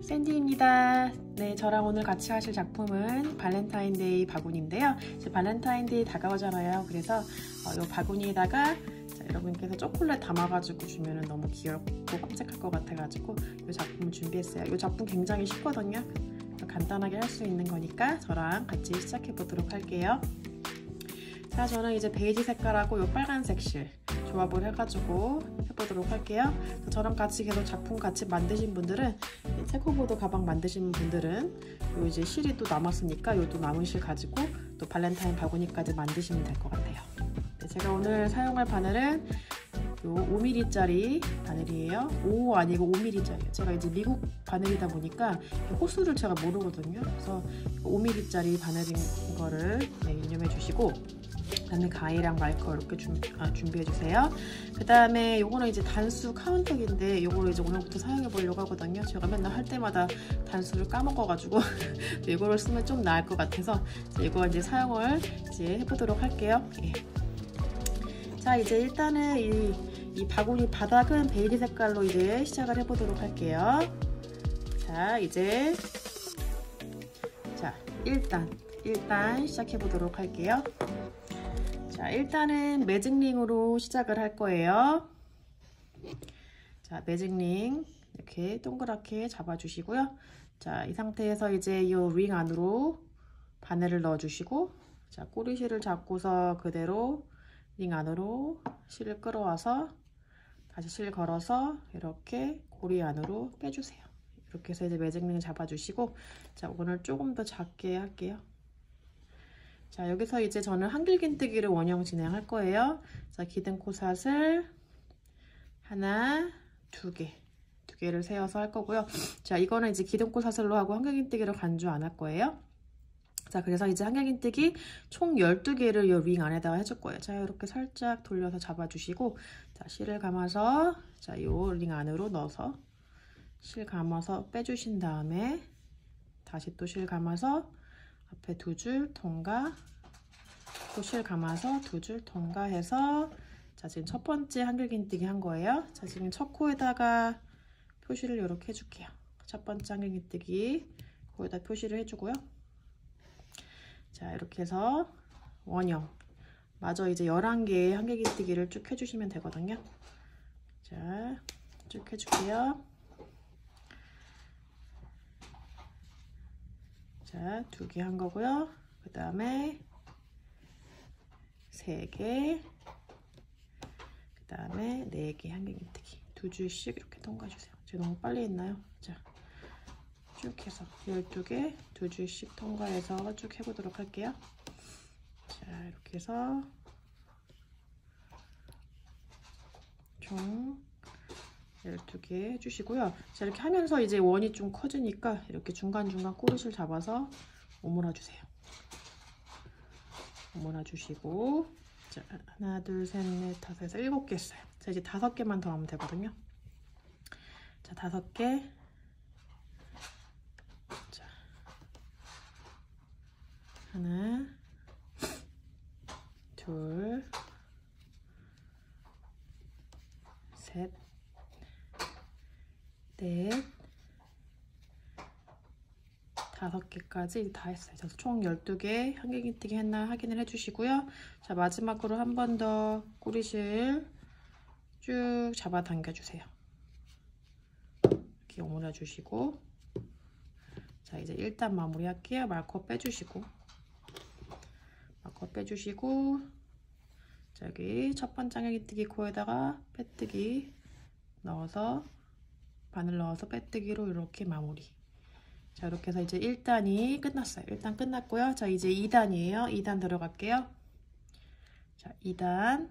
샌디입니다. 네, 저랑 오늘 같이 하실 작품은 발렌타인데이 바구니인데요. 이제 발렌타인데이 다가오잖아요. 그래서 이 바구니에다가 여러분께서 초콜릿 담아가지고 주면 너무 귀엽고 깜찍할 것 같아가지고 이 작품을 준비했어요. 이 작품 굉장히 쉽거든요. 간단하게 할 수 있는 거니까 저랑 같이 시작해 보도록 할게요. 자, 저는 이제 베이지 색깔하고 이 빨간색 실 조합을 해가지고 해보도록 할게요. 저랑 같이 계속 작품 같이 만드신 분들은, 체코보드 가방 만드신 분들은 요 이제 실이 또 남았으니까 요 또 남은 실 가지고 또 발렌타인 바구니까지 만드시면 될 것 같아요. 네, 제가 오늘 사용할 바늘은 요 5mm짜리 바늘이에요. 5 아니고 5mm짜리예요. 제가 이제 미국 바늘이다 보니까 호수를 제가 모르거든요. 그래서 5mm짜리 바늘인 거를 유념해 주시고, 그 다음에 가위랑 마이커 이렇게 준비해 주세요. 그 다음에 요거는 이제 단수 카운터기인데 요거를 이제 오늘부터 사용해 보려고 하거든요. 제가 맨날 할 때마다 단수를 까먹어가지고 이거를 쓰면 좀 나을 것 같아서 이거 이제 사용을 이제 해보도록 할게요. 예. 자, 이제 일단은 이 바구니 바닥은 베이지 색깔로 이제 시작을 해보도록 할게요. 자, 이제 일단 시작해 보도록 할게요. 자, 일단은 매직링으로 시작을 할 거예요. 자, 매직링 이렇게 동그랗게 잡아주시고요. 자, 이 상태에서 이제 이 링 안으로 바늘을 넣어주시고, 자, 꼬리실을 잡고서 그대로 링 안으로 실을 끌어와서 다시 실 걸어서 이렇게 고리 안으로 빼주세요. 이렇게 해서 이제 매직링 잡아주시고, 자, 오늘 조금 더 작게 할게요. 자, 여기서 이제 저는 한길긴뜨기를 원형 진행할 거예요. 자, 기둥코삿을 하나, 두 개를 세워서 할 거고요. 자, 이거는 이제 기둥코삿을로 하고 한길긴뜨기를 간주 안 할 거예요. 자, 그래서 이제 한길긴뜨기 총 12개를 이 링 안에다가 해줄 거예요. 자, 이렇게 살짝 돌려서 잡아주시고, 자, 실을 감아서, 자, 이 링 안으로 넣어서 실 감아서 빼주신 다음에 다시 또 실 감아서 앞에 두 줄 통과, 또 실 감아서 두 줄 통과해서, 자, 지금 첫 번째 한길긴뜨기 한 거예요. 자, 지금 첫 코에다가 표시를 이렇게 해줄게요. 첫 번째 한길긴뜨기 코에다 표시를 해주고요. 자, 이렇게 해서 원형 마저 이제 11개의 한길긴뜨기를 쭉 해주시면 되거든요. 자, 쭉 해줄게요. 자, 2개 한 거고요. 그 다음에 3개, 그 다음에 4개 한길긴뜨기 2줄씩 이렇게 통과해주세요. 제가 너무 빨리 했나요? 자, 쭉 해서 12개 2줄씩 통과해서 쭉 해보도록 할게요. 자, 이렇게 해서 총 12개 해주시고요. 자, 이렇게 하면서 이제 원이 좀 커지니까 이렇게 중간중간 꼬리실 잡아서 오므라 주세요. 오므라 주시고, 자, 하나, 둘, 셋, 넷, 다섯, 여섯, 7개 했어요. 자, 이제 5개만 더 하면 되거든요. 자, 5개. 자, 하나, 둘, 셋, 넷, 5개까지 다 했어요. 그래서 총 12개 한길긴뜨기 했나 확인을 해주시고요. 자, 마지막으로 한 번 더 꼬리실 쭉 잡아 당겨주세요. 이렇게 오므려 주시고, 자, 이제 일단 마무리 할게요. 마커 빼주시고, 자, 여기 첫 번째 한길긴뜨기 코에다가 빼뜨기 넣어서 바늘 넣어서 빼뜨기로 이렇게 마무리. 자, 이렇게 해서 이제 1단이 끝났어요. 1단 끝났고요. 자, 이제 2단이에요. 2단 들어갈게요. 자, 2단.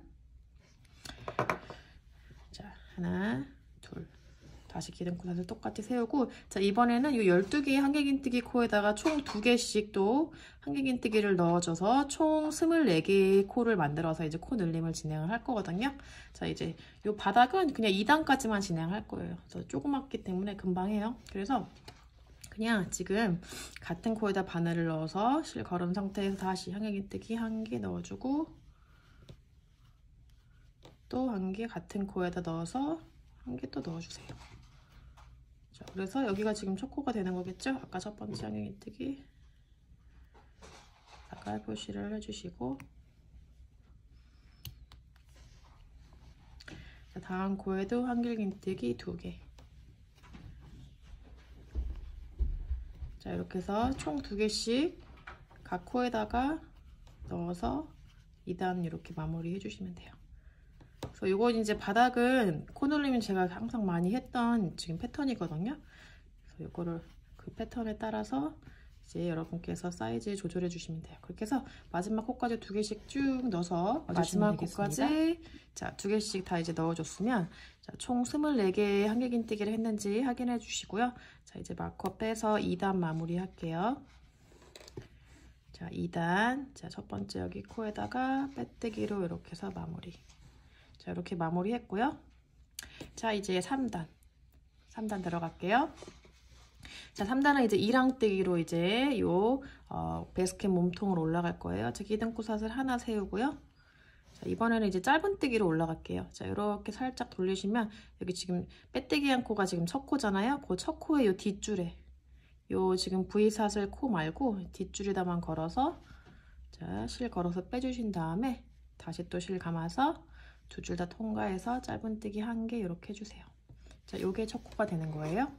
자, 하나, 둘. 다시 기둥코삿을 똑같이 세우고, 자, 이번에는 이 12개의 한길긴뜨기 코에다가 총 2개씩 또 한길긴뜨기를 넣어줘서 총 24개의 코를 만들어서 이제 코 늘림을 진행을 할 거거든요. 자, 이제 이 바닥은 그냥 2단까지만 진행할 거예요. 그래서 조그맣기 때문에 금방 해요. 그래서 그냥 지금 같은 코에다 바늘을 넣어서 실 걸은 상태에서 다시 한길긴뜨기 1개 넣어주고, 또 1개 같은 코에다 넣어서 1개 또 넣어주세요. 자, 그래서 여기가 지금 첫 코가 되는 거겠죠? 아까 첫 번째 한길긴뜨기 아까 표시를 해주시고, 자, 다음 코에도 한길긴뜨기 2개. 자, 이렇게 해서 총 2개씩 각 코에다가 넣어서 2단 이렇게 마무리 해주시면 돼요. 그래서 이건 이제 바닥은 코놀림은 제가 항상 많이 했던 지금 패턴이거든요. 그래서 이거를 그 패턴에 따라서 이제 여러분께서 사이즈 조절해 주시면 돼요. 그렇게 해서 마지막 코까지 2개씩 쭉 넣어서 마지막 코까지 자 2개씩 다 이제 넣어줬으면 자, 총 24개의 한길긴뜨기를 했는지 확인해 주시고요. 자 이제 마커 빼서 2단 마무리 할게요. 자 2단 자 첫 번째 여기 코에다가 빼뜨기로 이렇게 해서 마무리. 자 이렇게 마무리 했고요. 자 이제 3단 들어갈게요. 자 3단은 이제 2랑뜨기로 이제 요 베스켓 몸통으로 올라갈 거예요. 자 기둥코삿을 하나 세우고요. 자 이번에는 이제 짧은뜨기로 올라갈게요. 자 이렇게 살짝 돌리시면 여기 지금 빼뜨기 한 코가 지금 첫 코잖아요. 그 첫 코의 요 뒷줄에 요 지금 V샷을 코 말고 뒷줄에다만 걸어서 자 실 걸어서 빼주신 다음에 다시 또 실 감아서 두 줄 다 통과해서 짧은뜨기 1개 이렇게 해주세요. 자 요게 첫 코가 되는 거예요.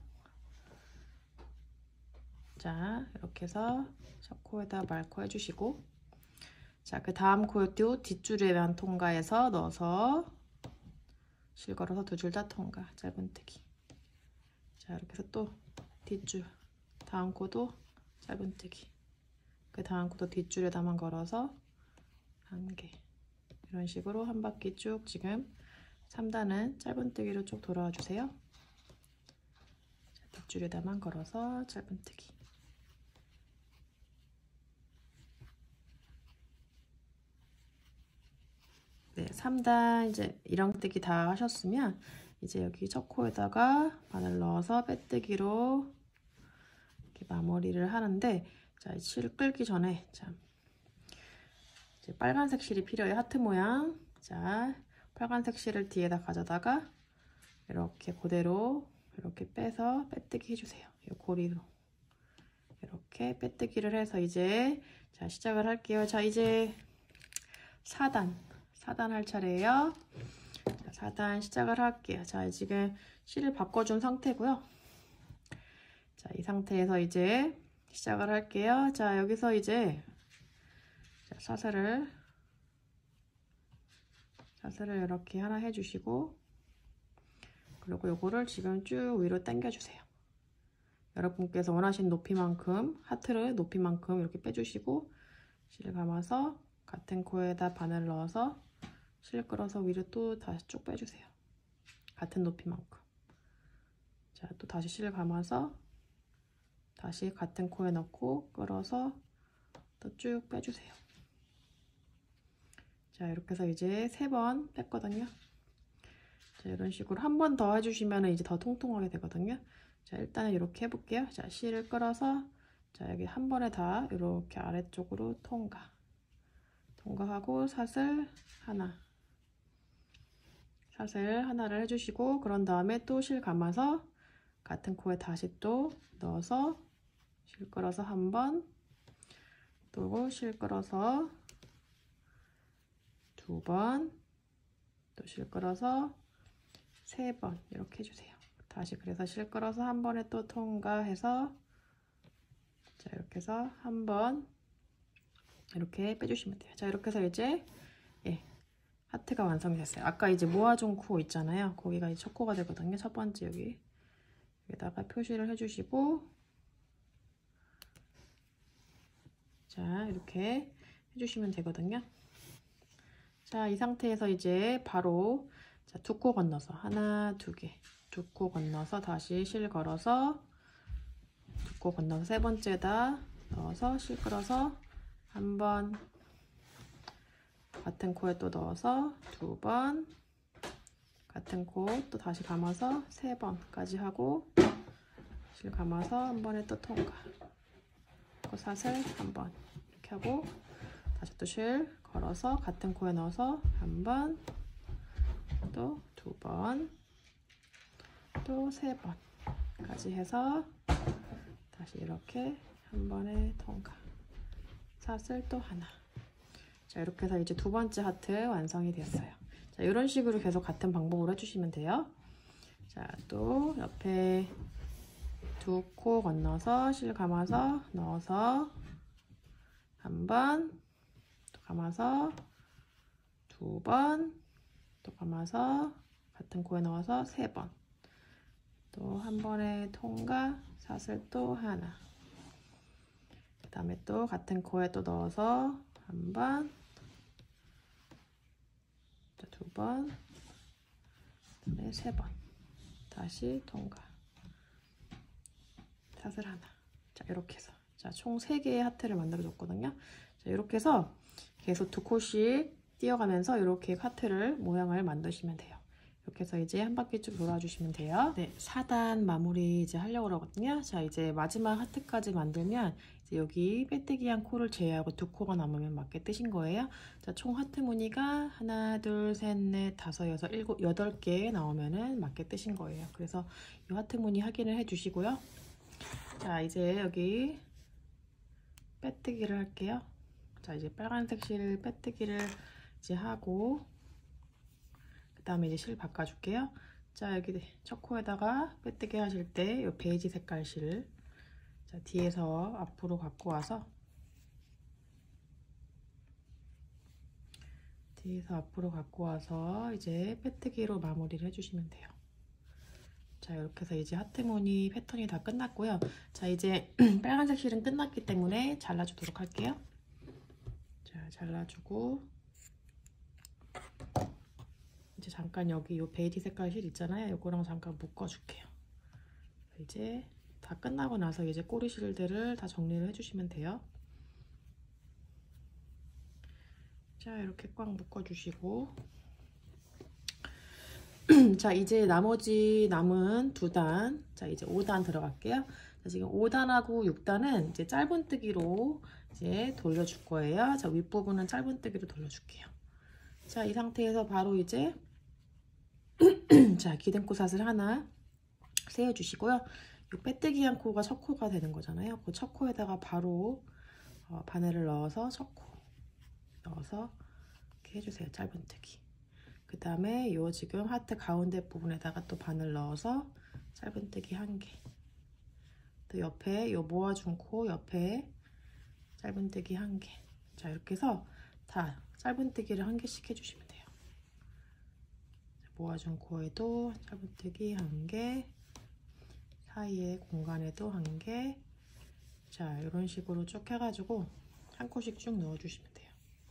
자 이렇게 해서 첫 코에다 말코 해주시고 자 그 다음 코에도 뒷줄에만 통과해서 넣어서 실 걸어서 두 줄 다 통과 짧은뜨기. 자 이렇게 해서 또 뒷줄 다음 코도 짧은뜨기 그 다음 코도 뒷줄에다만 걸어서 1개 이런 식으로 한 바퀴 쭉 지금 3단은 짧은뜨기로 쭉 돌아와 주세요. 자, 뒷줄에다만 걸어서 짧은뜨기. 네, 3단 이제 1랑뜨기 다 하셨으면 이제 여기 첫 코에다가 바늘 넣어서 빼뜨기로 이렇게 마무리를 하는데 자, 실 끌기 전에 자, 이제 빨간색 실이 필요해요. 하트 모양. 자, 빨간색 실을 뒤에다 가져다가 이렇게 그대로 이렇게 빼서 빼뜨기 해주세요. 이 고리로 이렇게 빼뜨기를 해서 이제 자 시작을 할게요. 자 이제 4단 할 차례예요. 자, 4단 시작을 할게요. 자 지금 실을 바꿔준 상태고요. 자 이 상태에서 이제 시작을 할게요. 자 여기서 이제 자, 사슬을 이렇게 하나 해주시고 그리고 요거를 지금 쭉 위로 당겨주세요. 여러분께서 원하시는 높이만큼 하트를 높이만큼 이렇게 빼주시고 실 감아서 같은 코에다 바늘 넣어서 실 끌어서 위로 또 다시 쭉 빼주세요. 같은 높이만큼. 자, 또 다시 실 감아서 다시 같은 코에 넣고 끌어서 또 쭉 빼주세요. 자, 이렇게 해서 이제 3번 뺐거든요. 자, 이런 식으로 한 번 더 해주시면 이제 더 통통하게 되거든요. 자, 일단은 이렇게 해볼게요. 자, 실을 끌어서 자, 여기 한 번에 다 이렇게 아래쪽으로 통과하고 사슬 하나를 해주시고 그런 다음에 또 실 감아서 같은 코에 다시 또 넣어서 실 끌어서 한 번, 또 실 끌어서 2번, 또 실 끌어서 3번 이렇게 해주세요. 다시 그래서 실 끌어서 한 번에 또 통과해서 자 이렇게 해서 한 번 이렇게 빼주시면 돼요. 자 이렇게 해서 이제 예 하트가 완성이 됐어요. 아까 이제 모아준 코 있잖아요. 거기가 이제 첫 코가 되거든요. 첫 번째 여기다가 표시를 해주시고 자 이렇게 해주시면 되거든요. 자 이 상태에서 이제 바로 자, 2코 건너서 하나, 2개, 2코 건너서 다시 실 걸어서 2코 건너서 세 번째다 넣어서 실 끌어서 한 번, 같은 코에 또 넣어서 2번, 같은 코 또 다시 감아서 3번까지 하고 실 감아서 한 번에 또 통과, 또 사슬 한 번 이렇게 하고 다시 또 실 걸어서 같은 코에 넣어서 한 번, 또 2번, 또 3번 까지 해서 다시 이렇게 한 번에 통과. 사슬 또 하나. 자, 이렇게 해서 이제 두 번째 하트 완성이 됐어요. 자, 이런 식으로 계속 같은 방법으로 해주시면 돼요. 자, 또 옆에 두 코 건너서 실 감아서 넣어서 한 번, 또 감아서 두 번, 또 감아서 같은 코에 넣어서 세 번, 또 한 번에 통과, 사슬 또 하나. 그 다음에 또 같은 코에 또 넣어서 한 번, 두 번, 그다음에 세 번, 다시 통과, 사슬 하나. 자, 이렇게 해서 자, 총 3개의 하트를 만들어 줬거든요. 자, 이렇게 해서 계속 두 코씩 띄어가면서 이렇게 하트를 모양을 만드시면 돼요. 이렇게 해서 이제 한 바퀴 쭉 돌아주시면 돼요. 네, 4단 마무리 이제 하려고 그러거든요. 자, 이제 마지막 하트까지 만들면 이제 여기 빼뜨기 한 코를 제외하고 두 코가 남으면 맞게 뜨신 거예요. 자, 총 하트 무늬가 하나, 둘, 셋, 넷, 다섯, 여섯, 일곱, 8개 나오면은 맞게 뜨신 거예요. 그래서 이 하트 무늬 확인을 해 주시고요. 자, 이제 여기 빼뜨기를 할게요. 자, 이제 빨간색 실 빼뜨기를 이제 하고 그 다음에 이제 실 바꿔줄게요. 자, 여기 첫 코에다가 빼뜨기 하실 때 이 베이지 색깔 실, 자, 뒤에서 앞으로 갖고 와서 이제 빼뜨기로 마무리를 해주시면 돼요. 자, 이렇게 해서 이제 하트 무늬 패턴이 다 끝났고요. 자, 이제 빨간색 실은 끝났기 때문에 잘라주도록 할게요. 자, 잘라주고 이제 잠깐 여기 이 베이지 색깔 실 있잖아요. 이거랑 잠깐 묶어줄게요. 이제 다 끝나고 나서 이제 꼬리 실들을 다 정리를 해주시면 돼요. 자, 이렇게 꽉 묶어주시고 자, 이제 나머지 남은 2단, 자, 이제 5단 들어갈게요. 자, 지금 5단하고 6단은 이제 짧은뜨기로 이제 돌려줄 거예요. 자, 윗부분은 짧은뜨기로 돌려줄게요. 자, 이 상태에서 바로 이제 자, 기둥코 사슬 하나 세워주시고요. 이 빼뜨기 한 코가 첫 코가 되는 거잖아요. 그 첫 코에다가 바로 바늘을 넣어서 첫 코 넣어서 이렇게 해주세요. 짧은뜨기. 그 다음에 요 지금 하트 가운데 부분에다가 또 바늘 넣어서 짧은뜨기 1개. 또 옆에 요 모아준 코 옆에 짧은뜨기 1개. 자, 이렇게 해서 다 짧은뜨기를 1개씩 해주시면 돼요. 모아준 코에도 짧은뜨기 1개, 사이에 공간에도 1개. 자, 이런 식으로 쭉 해가지고 한 코씩 쭉 넣어주시면 돼요.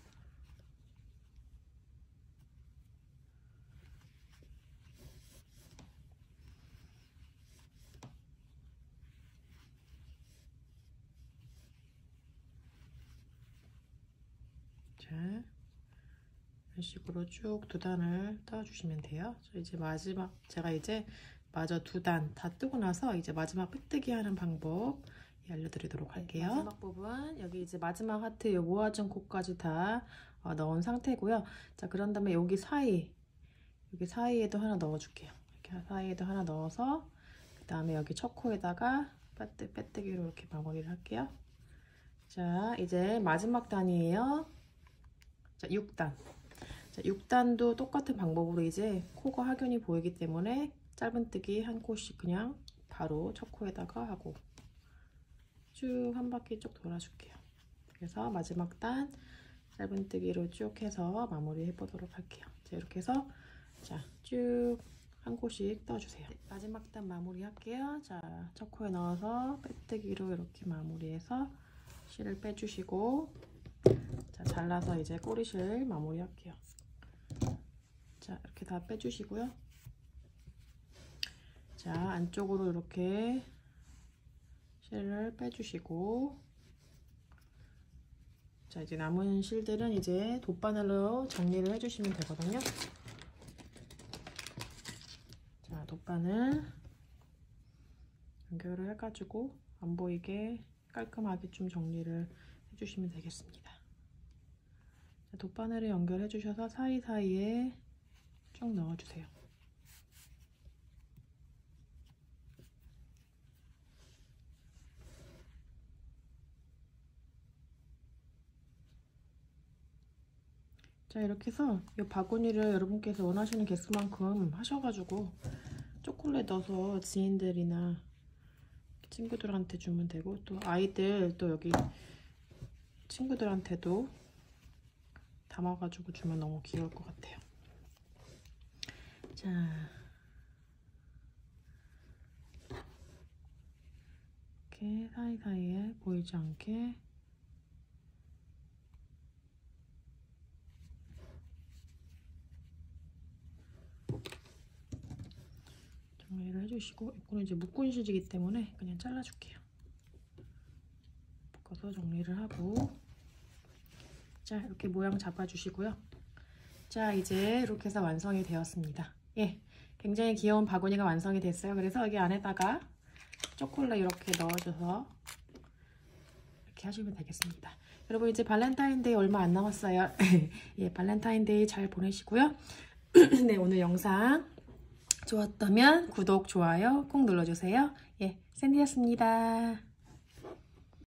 자, 이런 식으로 쭉 2단을 떠주시면 돼요. 이제 마지막 제가 이제 마저 2단 다 뜨고 나서 이제 마지막 빼뜨기 하는 방법 알려드리도록 할게요. 마지막 부분 여기 이제 마지막 하트 요 모아준 코까지 다 넣은 상태고요. 자, 그런 다음에 여기 사이에도 하나 넣어줄게요. 이렇게 사이에도 하나 넣어서 그 다음에 여기 첫 코에다가 빼뜨기로 이렇게 마무리를 할게요. 자, 이제 마지막 단이에요. 자, 6단. 자, 6단도 똑같은 방법으로 이제 코가 확연히 보이기 때문에 짧은뜨기 한 코씩 그냥 바로 첫 코에다가 하고 쭉 한 바퀴 쭉 돌아줄게요. 그래서 마지막 단 짧은뜨기로 쭉 해서 마무리 해보도록 할게요. 자, 이렇게 해서 자, 쭉 한 코씩 떠주세요. 네, 마지막 단 마무리 할게요. 자, 첫 코에 넣어서 빼뜨기로 이렇게 마무리해서 실을 빼주시고 자, 잘라서 이제 꼬리실 마무리 할게요. 자, 이렇게 다 빼주시고요. 자, 안쪽으로 이렇게 실을 빼주시고 자, 이제 남은 실들은 이제 돗바늘로 정리를 해주시면 되거든요. 자, 돗바늘 연결을 해가지고 안 보이게 깔끔하게 좀 정리를 해주시면 되겠습니다. 자, 돗바늘을 연결해 주셔서 사이사이에 쭉 넣어주세요. 자, 이렇게 해서 이 바구니를 여러분께서 원하시는 개수만큼 하셔가지고 초콜릿 넣어서 지인들이나 친구들한테 주면 되고, 또 아이들 또 여기 친구들한테도 담아가지고 주면 너무 귀여울 것 같아요. 자, 이렇게 사이사이에 보이지 않게 정리를 해주시고, 이거는 이제 묶은 휴지이기 때문에 그냥 잘라줄게요. 묶어서 정리를 하고, 자, 이렇게 모양 잡아주시고요. 자, 이제 이렇게 해서 완성이 되었습니다. 예, 굉장히 귀여운 바구니가 완성이 됐어요. 그래서 여기 안에다가 초콜릿 이렇게 넣어줘서 이렇게 하시면 되겠습니다. 여러분, 이제 발렌타인데이 얼마 안 남았어요. 예, 발렌타인데이 잘 보내시고요. 네, 오늘 영상 좋았다면 구독, 좋아요 꼭 눌러주세요. 예, 샌디였습니다.